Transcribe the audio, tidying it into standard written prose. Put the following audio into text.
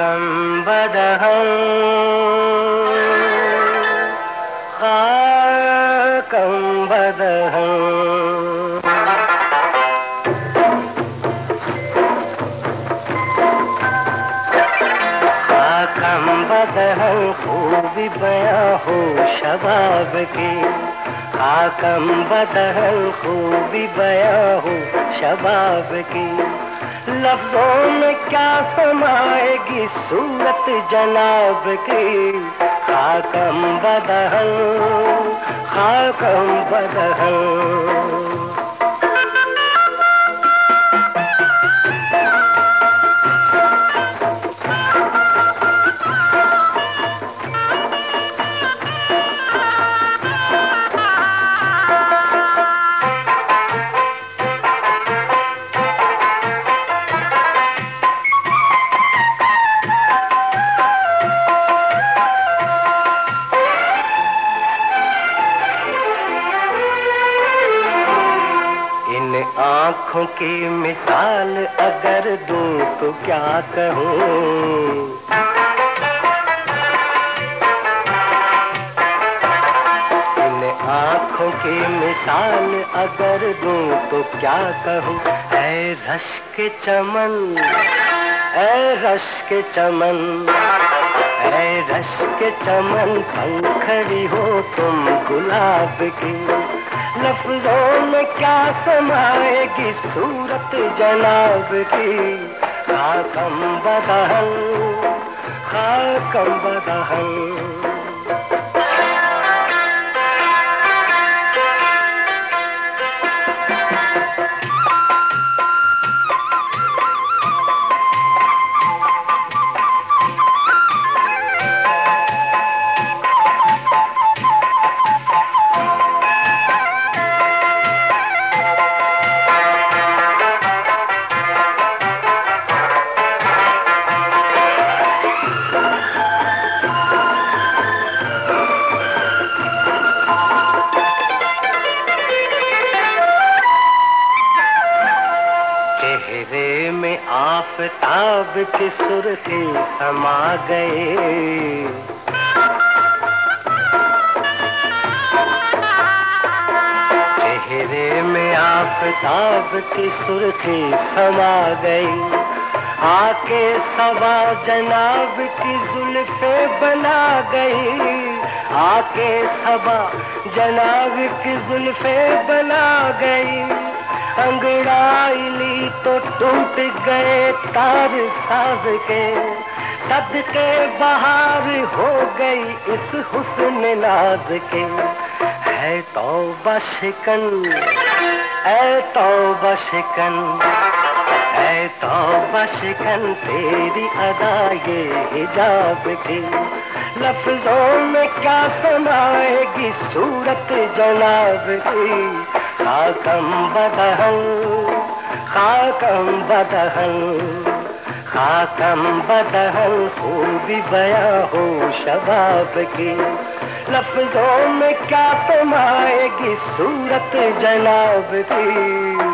खाकम बदहम खाकम बदहम। खाकम बदहम खूबी बयां हो शबाब की। खाकम बदहम खूबी बयां हो शबाब की। लफ्जों में क्या समाएगी सूरत जनाब की। खाकम बदहम खाकम बदहम। आँखों की मिसाल अगर दूं तो क्या कहूँ। इन आँखों की मिसाल अगर दूं तो क्या कहूँ। ऐ रश के चमन ऐ रश के चमन ऐ रश के चमन पंखड़ी हो तुम गुलाब की। लफ्जों में क्या समाएगी सूरत जनाब की। खाकम बदहम खाकम बदहम। चेहरे में आफताब की सुर्खी समा गए। चेहरे में आफताब की सुर्खी समा गई। आके सबा जनाब की जुल्फे बना गई। आके सबा जनाब की जुल्फे बना गई। अंगड़ाई ली तो टूट गए तार साज के। सदके बहार हो गई इस हुस्न नाज के। है तौबा शिकन ऐ तौबा शिकन ऐ तौबा शिकन तेरी अदा ये हिजाब की। लफ्जों में क्या समाएगी सूरत जनाब की। खाकम बदहम खाकम बदहम खाकम बदहम खूबी बयां हो शबाब की। लफ्जों में क्या समाएगी सूरत जनाब की।